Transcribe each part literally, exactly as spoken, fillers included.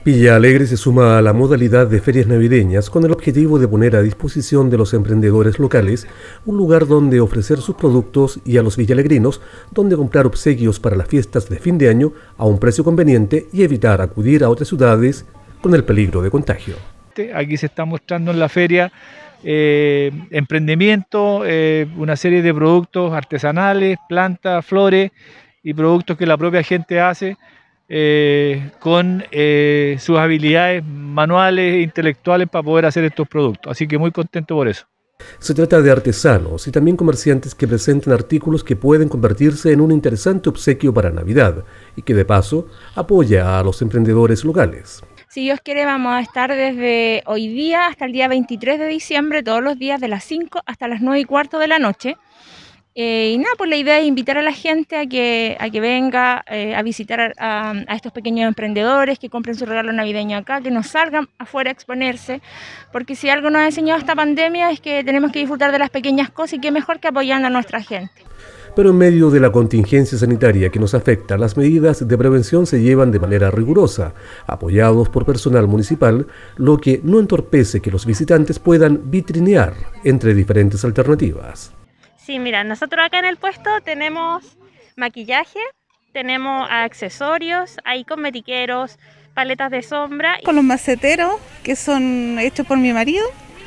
Villa Alegre se suma a la modalidad de ferias navideñas con el objetivo de poner a disposición de los emprendedores locales un lugar donde ofrecer sus productos y a los villalegrinos donde comprar obsequios para las fiestas de fin de año a un precio conveniente y evitar acudir a otras ciudades con el peligro de contagio. Aquí se está mostrando en la feria eh, emprendimiento, eh, una serie de productos artesanales, plantas, flores y productos que la propia gente hace. Eh, con eh, sus habilidades manuales e intelectuales para poder hacer estos productos. Así que muy contento por eso. Se trata de artesanos y también comerciantes que presentan artículos que pueden convertirse en un interesante obsequio para Navidad y que de paso apoya a los emprendedores locales. Si Dios quiere, vamos a estar desde hoy día hasta el día veintitrés de diciembre, todos los días de las cinco hasta las nueve y cuarto de la noche. Eh, y nada, pues la idea es invitar a la gente a que, a que venga eh, a visitar a, a estos pequeños emprendedores, que compren su regalo navideño acá, que nos salgan afuera a exponerse, porque si algo nos ha enseñado esta pandemia es que tenemos que disfrutar de las pequeñas cosas y qué mejor que apoyando a nuestra gente. Pero en medio de la contingencia sanitaria que nos afecta, las medidas de prevención se llevan de manera rigurosa, apoyados por personal municipal, lo que no entorpece que los visitantes puedan vitrinear entre diferentes alternativas. Sí, mira, nosotros acá en el puesto tenemos maquillaje, tenemos accesorios, hay cosmetiqueros, paletas de sombra. Con los maceteros que son hechos por mi marido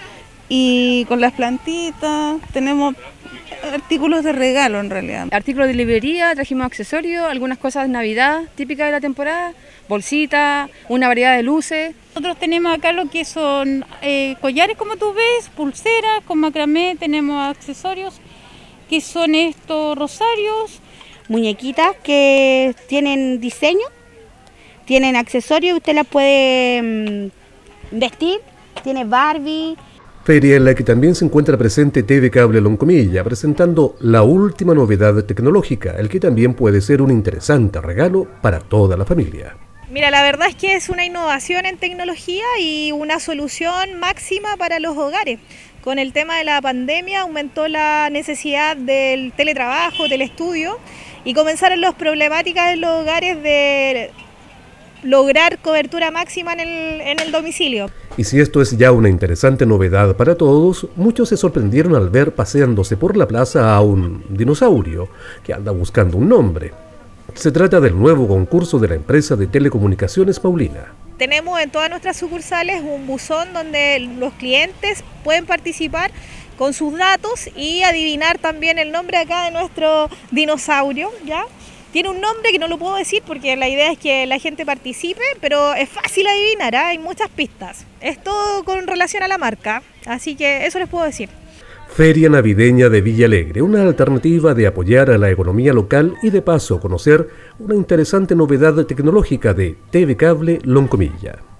y con las plantitas, tenemos artículos de regalo en realidad. Artículos de librería, trajimos accesorios, algunas cosas de Navidad típicas de la temporada, bolsitas, una variedad de luces. Nosotros tenemos acá lo que son eh, collares como tú ves, pulseras con macramé, tenemos accesorios que son estos rosarios. Muñequitas que tienen diseño, tienen accesorios, usted las puede mmm, vestir, tiene Barbie. Feria en la que también se encuentra presente T V Cable Loncomilla, presentando la última novedad tecnológica, el que también puede ser un interesante regalo para toda la familia. Mira, la verdad es que es una innovación en tecnología y una solución máxima para los hogares. Con el tema de la pandemia aumentó la necesidad del teletrabajo, telestudio y comenzaron las problemáticas en los hogares de lograr cobertura máxima en el, en el domicilio. Y si esto es ya una interesante novedad para todos, muchos se sorprendieron al ver paseándose por la plaza a un dinosaurio que anda buscando un nombre. Se trata del nuevo concurso de la empresa de telecomunicaciones Paulina. Tenemos en todas nuestras sucursales un buzón donde los clientes pueden participar con sus datos y adivinar también el nombre acá de nuestro dinosaurio, ¿ya? Tiene un nombre que no lo puedo decir porque la idea es que la gente participe, pero es fácil adivinar, ¿eh? Hay muchas pistas. Es todo con relación a la marca, así que eso les puedo decir. Feria Navideña de Villa Alegre, una alternativa de apoyar a la economía local y de paso conocer una interesante novedad tecnológica de T V Cable Loncomilla.